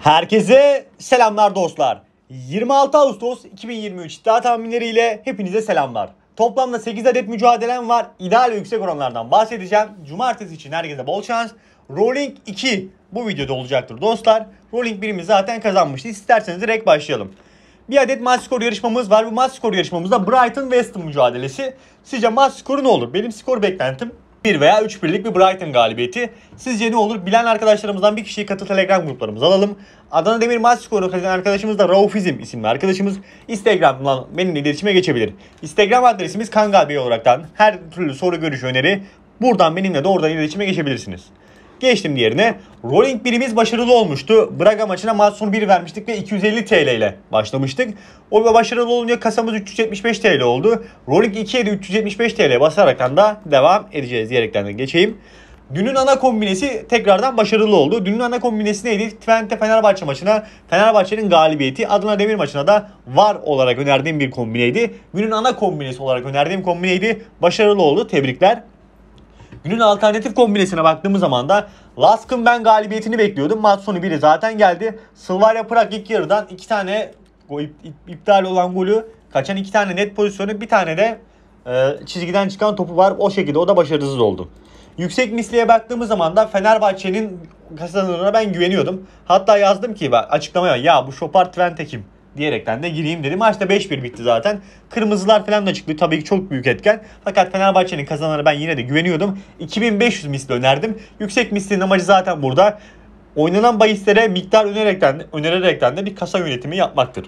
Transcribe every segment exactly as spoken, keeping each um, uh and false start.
Herkese selamlar dostlar. yirmi altı Ağustos iki bin yirmi üç iddia tahminleriyle hepinize selamlar. Toplamda sekiz adet mücadelem var. İdeal ve yüksek oranlardan bahsedeceğim. Cumartesi için herkese bol şans. Rolling iki bu videoda olacaktır dostlar. Rolling birimiz zaten kazanmıştı. İsterseniz direkt başlayalım. Bir adet maç skoru yarışmamız var. Bu maç skoru yarışmamızda Brighton West Ham mücadelesi. Sizce maç skoru ne olur? Benim skor beklentim bir veya üç birlik bir Brighton galibiyeti. Sizce ne olur? Bilen arkadaşlarımızdan bir kişiyi katıl Telegram gruplarımıza alalım. Adana Demir maç skoru kazanan arkadaşımız da Raufizm isimli arkadaşımız. Instagram'dan benimle iletişime geçebilir. Instagram adresimiz kangalbey olaraktan her türlü soru, görüş, öneri buradan benimle doğrudan iletişime geçebilirsiniz. Geçtim diğerine. Rolling birimiz başarılı olmuştu. Braga maçına maç sonu bir vermiştik ve iki yüz elli TL ile başlamıştık. O başarılı olunca kasamız üç yüz yetmiş beş TL oldu. Rolling ikiye de üç yüz yetmiş beş TL basaraktan da devam edeceğiz diyerekten de geçeyim. Dünün ana kombinesi tekrardan başarılı oldu. Dünün ana kombinesi neydi? Twente Fenerbahçe maçına Fenerbahçe'nin galibiyeti, Adana Demir maçına da var olarak önerdiğim bir kombineydi. Günün ana kombinesi olarak önerdiğim kombineydi. Başarılı oldu. Tebrikler. Günün alternatif kombinesine baktığımız zaman da Lask'ın ben galibiyetini bekliyordum. Maç sonu biri zaten geldi. Slavia Prag ilk yarıdan iki tane iptal olan golü, kaçan iki tane net pozisyonu, bir tane de e, çizgiden çıkan topu var. O şekilde o da başarısız oldu. Yüksek misliye baktığımız zaman da Fenerbahçe'nin kazanırına ben güveniyordum. Hatta yazdım ki açıklamaya, ya bu Şopar Twente kim diyerekten de gireyim dedim. Maçta beş bir bitti zaten. Kırmızılar falan da çıktı. Tabii ki çok büyük etken. Fakat Fenerbahçe'nin kazananına ben yine de güveniyordum. iki bin beş yüz misli önerdim. Yüksek mislinin amacı zaten burada oynanan bahislere miktar önerekten, önererekten de bir kasa yönetimi yapmaktır.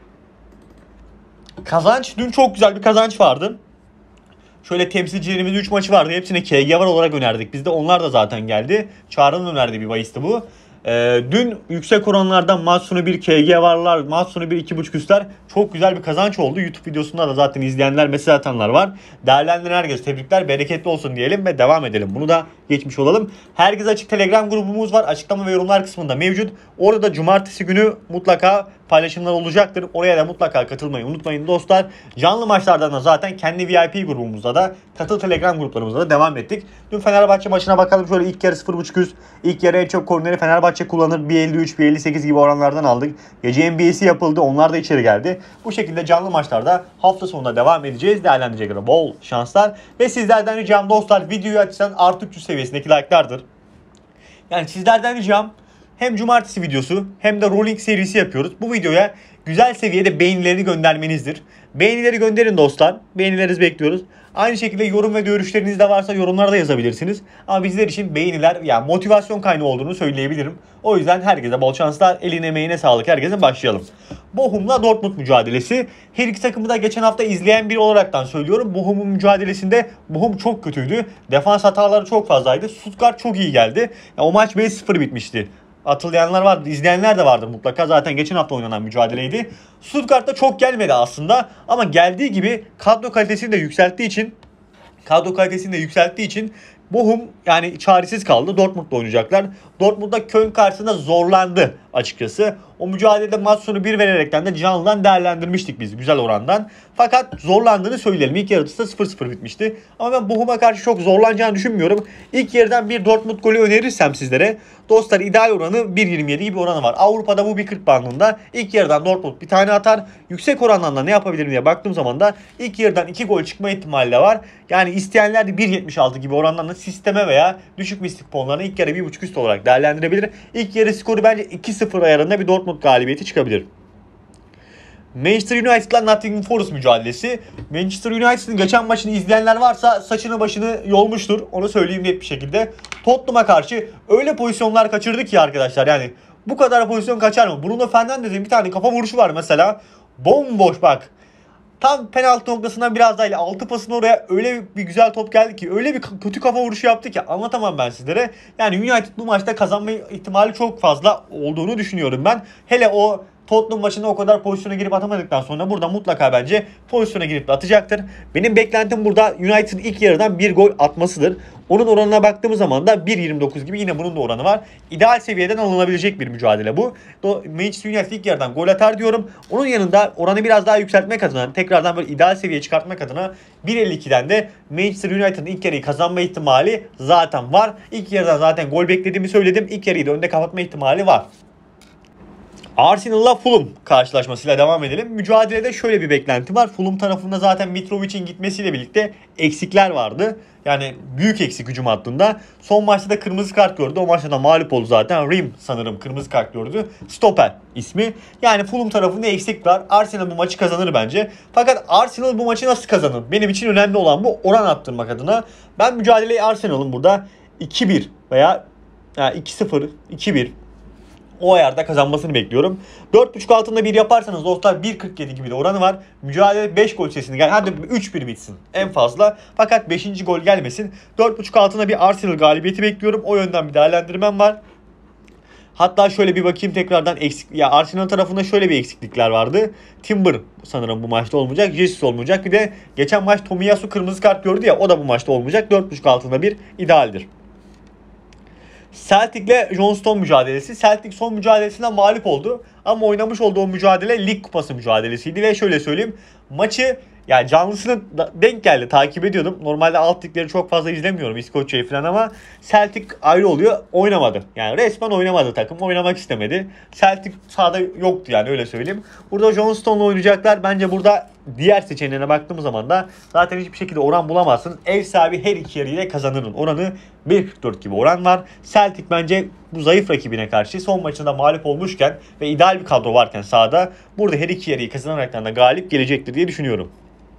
Kazanç, dün çok güzel bir kazanç vardı. Şöyle temsilcilerimizin üç maçı vardı. Hepsine K G var olarak önerdik. Bizde onlar da zaten geldi. Çağrı'nın önerdiği bir bahisti bu. Ee, dün yüksek oranlardan maç sonu bir K G varlar, maç sonu bir iki buçuk üstler çok güzel bir kazanç oldu. YouTube videosunda da zaten izleyenler, mesaj atanlar var. Değerlendiren herkese tebrikler, bereketli olsun diyelim ve devam edelim. Bunu da geçmiş olalım. Herkes açık Telegram grubumuz var. Açıklama ve yorumlar kısmında mevcut. Orada da cumartesi günü mutlaka paylaşımlar olacaktır. Oraya da mutlaka katılmayı unutmayın dostlar. Canlı maçlardan da zaten kendi V I P grubumuzda da, katıl Telegram gruplarımızda da devam ettik. Dün Fenerbahçe maçına bakalım. Şöyle ilk yarı sıfır buçuk üst. İlk yarı en çok korneri Fenerbahçe kullanır. bir elli üç, bir elli sekiz gibi oranlardan aldık. Gece N B A'si yapıldı. Onlar da içeri geldi. Bu şekilde canlı maçlarda hafta sonunda devam edeceğiz. Değerlendirecek kadar bol şanslar. Ve sizlerden ricam dostlar, videoyu açsan artı üç yüz seviyesindeki like'lardır. Yani sizlerden ricam, hem cumartesi videosu hem de rolling serisi yapıyoruz. Bu videoya güzel seviyede beğenileri göndermenizdir. Beğenileri gönderin dostlar. Beğenilerinizi bekliyoruz. Aynı şekilde yorum ve görüşleriniz de varsa yorumlarda yazabilirsiniz. Ama bizler için beğeniler yani motivasyon kaynağı olduğunu söyleyebilirim. O yüzden herkese bol şanslar. Eline emeğine sağlık. Herkese başlayalım. Bochum'la Dortmund mücadelesi. Her iki takımı da geçen hafta izleyen biri olaraktan söylüyorum. Bochum'un mücadelesinde Bochum çok kötüydü. Defans hataları çok fazlaydı. Stuttgart çok iyi geldi. Yani o maç beş sıfır bitmişti. Hatırlayanlar vardı, izleyenler de vardır mutlaka. Zaten geçen hafta oynanan mücadeleydi. Stuttgart'ta çok gelmedi aslında ama geldiği gibi kadro kalitesini de yükselttiği için kadro kalitesini de yükselttiği için Bochum yani çaresiz kaldı. Dortmund'da oynayacaklar. Dortmund'da Köln karşısında zorlandı açıkçası. O mücadelede maç sonu bir vererekten de canlıdan değerlendirmiştik biz güzel orandan. Fakat zorlandığını söyleyelim. İlk yarısı da sıfır sıfır bitmişti. Ama ben Bochum'a karşı çok zorlanacağını düşünmüyorum. İlk yarıdan bir Dortmund golü önerirsem sizlere, dostlar ideal oranı bir yirmi yedi gibi oranı var. Avrupa'da bu bir kırk bandında. İlk yarıdan Dortmund bir tane atar. Yüksek orandan da ne yapabilirim diye baktığım zaman da ilk yarıdan iki gol çıkma ihtimali de var. Yani isteyenler de bir yetmiş altı gibi orandan da sisteme veya düşük mistik puanlarını ilk yarı bir buçuk üst olarak değerlendirebilir. İlk yarı skoru bence iki sıfır ayarında bir Dortmund galibiyeti çıkabilir. Manchester United'la Nottingham Forest mücadelesi. Manchester United'ın geçen maçını izleyenler varsa saçını başını yolmuştur. Onu söyleyeyim net bir şekilde. Tottenham'a karşı öyle pozisyonlar kaçırdı ki arkadaşlar, yani bu kadar pozisyon kaçar mı? Bruno Fernandes'in bir tane kafa vuruşu var mesela. Bomboş bak. Tam penaltı noktasından biraz daha ile altı pasın oraya öyle bir güzel top geldi ki, öyle bir kötü kafa vuruşu yaptı ki anlatamam ben sizlere. Yani United bu maçta kazanma ihtimali çok fazla olduğunu düşünüyorum ben. Hele o Tottenham maçında o kadar pozisyona girip atamadıktan sonra burada mutlaka bence pozisyona girip atacaktır. Benim beklentim burada United'ın ilk yarıdan bir gol atmasıdır. Onun oranına baktığımız zaman da bir yirmi dokuz gibi yine bunun da oranı var. İdeal seviyeden alınabilecek bir mücadele bu. Manchester United ilk yarıdan gol atar diyorum. Onun yanında oranı biraz daha yükseltmek adına, tekrardan böyle ideal seviyeye çıkartmak adına bir elli ikiden de Manchester United'ın ilk yarıyı kazanma ihtimali zaten var. İlk yarıdan zaten gol beklediğimi söyledim. İlk yarıyı da önde kapatma ihtimali var. Arsenal'la Fulham karşılaşmasıyla devam edelim. Mücadelede şöyle bir beklenti var. Fulham tarafında zaten Mitrovic'in gitmesiyle birlikte eksikler vardı. Yani büyük eksik hücum hattında. Son maçta da kırmızı kart gördü. O maçta da mağlup oldu zaten. Rim sanırım kırmızı kart gördü. Stoper ismi. Yani Fulham tarafında eksik var. Arsenal bu maçı kazanır bence. Fakat Arsenal bu maçı nasıl kazanır? Benim için önemli olan bu, oran arttırmak adına. Ben mücadeleyi Arsenal'ın burada iki bir veya iki sıfır, iki bir o ayarda kazanmasını bekliyorum. dört buçuk altında bir yaparsanız dostlar bir kırk yedi gibi de oranı var. Mücadele beş gol sesini gel. Hadi üç bir bitsin en fazla. Fakat beşinci gol gelmesin. dört buçuk altında bir Arsenal galibiyeti bekliyorum. O yönden bir değerlendirmem var. Hatta şöyle bir bakayım tekrardan eksik ya Arsenal tarafında şöyle bir eksiklikler vardı. Timber sanırım bu maçta olmayacak. Jesus olmayacak. Bir de geçen maç Tomiyasu kırmızı kart gördü ya, o da bu maçta olmayacak. dört buçuk altında bir idealdir. Celtic ile John Stone mücadelesi. Celtic son mücadelesinden mağlup oldu. Ama oynamış olduğu mücadele lig kupası mücadelesiydi. Ve şöyle söyleyeyim. Maçı yani canlısına denk geldi. Takip ediyordum. Normalde alt ligleri çok fazla izlemiyorum. İskoçya'yı falan ama Celtic ayrı oluyor. Oynamadı. Yani resmen oynamadı takım. Oynamak istemedi. Celtic sahada yoktu yani, öyle söyleyeyim. Burada John Stone'la oynayacaklar. Bence burada diğer seçeneğine baktığımız zaman da zaten hiçbir şekilde oran bulamazsın. Ev sahibi her iki yarıyla kazanırın oranı bir kırk dört gibi oran var. Celtic bence bu zayıf rakibine karşı son maçında mağlup olmuşken ve ideal bir kadro varken sahada burada her iki yarıyı kazanaraktan da galip gelecektir diye düşünüyorum.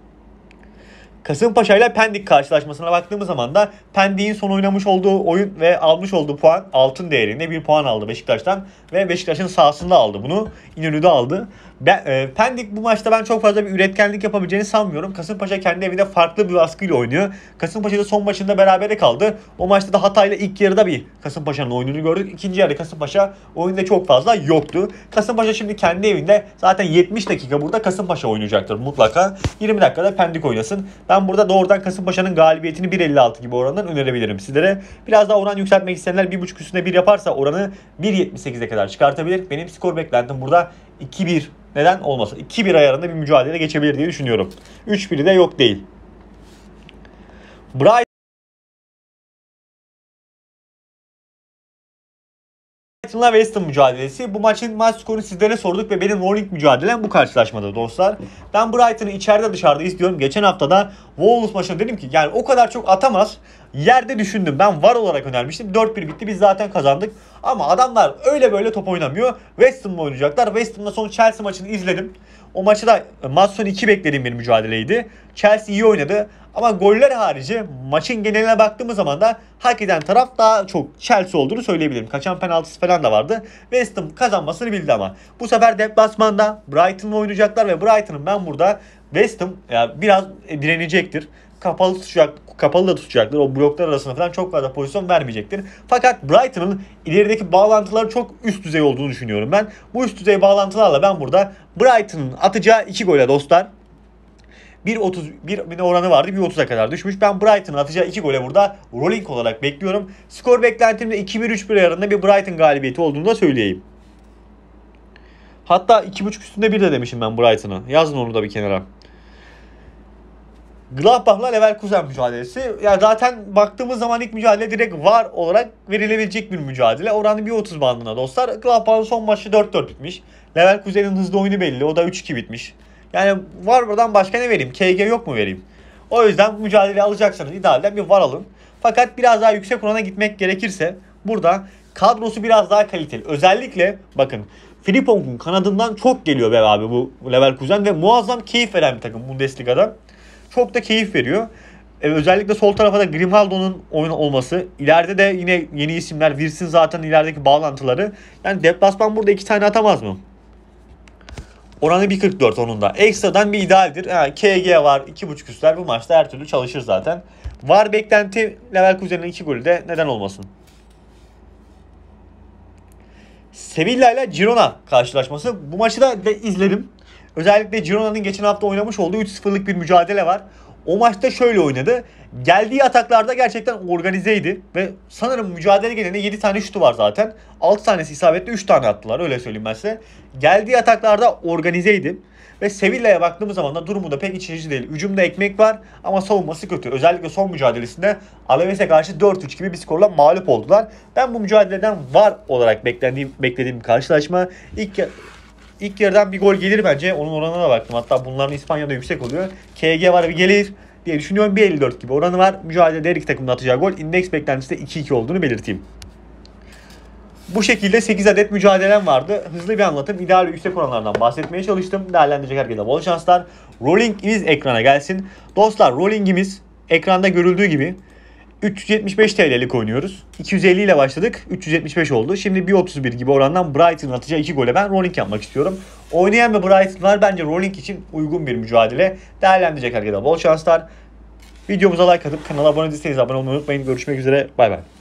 Kasımpaşa ile Pendik karşılaşmasına baktığımız zaman da Pendik'in son oynamış olduğu oyun ve almış olduğu puan altın değerinde bir puan aldı Beşiktaş'tan ve Beşiktaş'ın sahasında aldı bunu. İnönü'de aldı. Ben, e, Pendik bu maçta ben çok fazla bir üretkenlik yapabileceğini sanmıyorum. Kasımpaşa kendi evinde farklı bir baskıyla oynuyor. Kasımpaşa da son maçında berabere kaldı. O maçta da Hatay'la ilk yarıda bir Kasımpaşa'nın oyununu gördük. İkinci yarıda Kasımpaşa oyunda çok fazla yoktu. Kasımpaşa şimdi kendi evinde zaten yetmiş dakika burada Kasımpaşa oynayacaktır mutlaka. yirmi dakikada Pendik oynasın. Ben burada doğrudan Kasımpaşa'nın galibiyetini bir elli altı gibi orandan önerebilirim sizlere. Biraz daha oran yükseltmek isteyenler bir buçuk üstüne bir yaparsa oranı bir yetmiş sekize kadar çıkartabilir. Benim skor beklentim burada iki bir. Neden olmasın? iki bir ayarında bir mücadele geçebilir diye düşünüyorum. üç biri de yok değil. Brighton Brighton'la West Ham mücadelesi. Bu maçın maç skorunu sizlere sorduk ve benim morning mücadelem bu karşılaşmada dostlar. Ben Brighton'ı içeride dışarıda istiyorum. Geçen haftada Wolves maçında dedim ki yani o kadar çok atamaz. Yerde düşündüm. Ben var olarak önermiştim. dört bir bitti. Biz zaten kazandık. Ama adamlar öyle böyle top oynamıyor. West Ham'la oynayacaklar. West Ham'da son Chelsea maçını izledim. O maçı da maç sonu iki beklediğim bir mücadeleydi. Chelsea iyi oynadı. Ama goller harici maçın geneline baktığımız zaman da hak eden taraf daha çok Chelsea olduğunu söyleyebilirim. Kaçan penaltısı falan da vardı. West Ham kazanmasını bildi ama. Bu sefer deplasmanda Brighton'la oynayacaklar ve Brighton'ın ben burada West Ham ya biraz direnecektir. Kapalı tutacak, kapalı da tutacaklar. O bloklar arasında falan çok fazla pozisyon vermeyecektir. Fakat Brighton'ın ilerideki bağlantıları çok üst düzey olduğunu düşünüyorum ben. Bu üst düzey bağlantılarla ben burada Brighton'ın atacağı iki gole dostlar bir otuz bir oranı vardı. bir otuza kadar düşmüş. Ben Brighton'ın atacağı iki gole burada rolling olarak bekliyorum. Skor beklentimde iki bir üç bir arasında bir Brighton galibiyeti olduğunu da söyleyeyim. Hatta iki buçuk üstünde bir de demişim ben Brighton'a. Yazın onu da bir kenara. Gladbach'la Leverkusen mücadelesi. Yani zaten baktığımız zaman ilk mücadele direkt var olarak verilebilecek bir mücadele. Oranı bir otuz bandına dostlar. Gladbach'ın son maçı dört dört bitmiş. Leverkusen'in hızlı oyunu belli. O da üç iki bitmiş. Yani var buradan başka ne vereyim? K G yok mu vereyim? O yüzden mücadele alacaksanız idealden bir var alın. Fakat biraz daha yüksek orana gitmek gerekirse burada kadrosu biraz daha kaliteli. Özellikle bakın Frimpong'un kanadından çok geliyor be abi bu Leverkusen ve muazzam keyif veren bir takım Bundesliga'da. Çok da keyif veriyor. Ee, özellikle sol tarafa da Grimaldo'nun oyun olması. İleride de yine yeni isimler. Wirtz'in zaten ilerideki bağlantıları. Yani deplasman burada iki tane atamaz mı? Oranı bir kırk dört onun da. Ekstradan bir idealdir. Yani K G var. iki buçuk üstler bu maçta her türlü çalışır zaten. Var beklenti Leverkusen'in iki golü de neden olmasın. Sevilla ile Girona karşılaşması. Bu maçı da izledim. Özellikle Girona'nın geçen hafta oynamış olduğu üç sıfırlık bir mücadele var. O maçta şöyle oynadı. Geldiği ataklarda gerçekten organizeydi. Ve sanırım mücadele gelene yedi tane şutu var zaten. altı tanesi isabetli, üç tane attılar. Öyle söyleyeyim ben size. Geldiği ataklarda organizeydi. Ve Sevilla'ya baktığımız zaman da durumu da pek iç açıcı değil. Hücumda ekmek var ama savunması kötü. Özellikle son mücadelesinde Alaves'e karşı dört üç gibi bir skorla mağlup oldular. Ben bu mücadeleden var olarak beklediğim, beklediğim bir karşılaşma. İlk ilk yarıdan bir gol gelir bence. Onun oranına da baktım. Hatta bunların İspanya'da yüksek oluyor. K G var bir gelir diye düşünüyorum. bir elli dört gibi oranı var. Mücadelede her iki takımın atacağı gol. İndeks beklentisi de iki iki olduğunu belirteyim. Bu şekilde sekiz adet mücadelem vardı. Hızlı bir anlatım. İdeal ve yüksek oranlardan bahsetmeye çalıştım. Değerlendirecek herkese bol şanslar. Rolling'imiz ekrana gelsin. Dostlar, rolling'imiz ekranda görüldüğü gibi üç yüz yetmiş beş T L'lik oynuyoruz. iki yüz elli ile başladık. üç yüz yetmiş beş oldu. Şimdi bir otuz bir gibi orandan Brighton'ın atacağı iki gole ben rolling yapmak istiyorum. Oynayan bir Brighton var. Bence rolling için uygun bir mücadele. Değerlendirecek herkese bol şanslar. Videomuza like atıp kanala abone değilseniz abone olmayı unutmayın. Görüşmek üzere. Bay bay.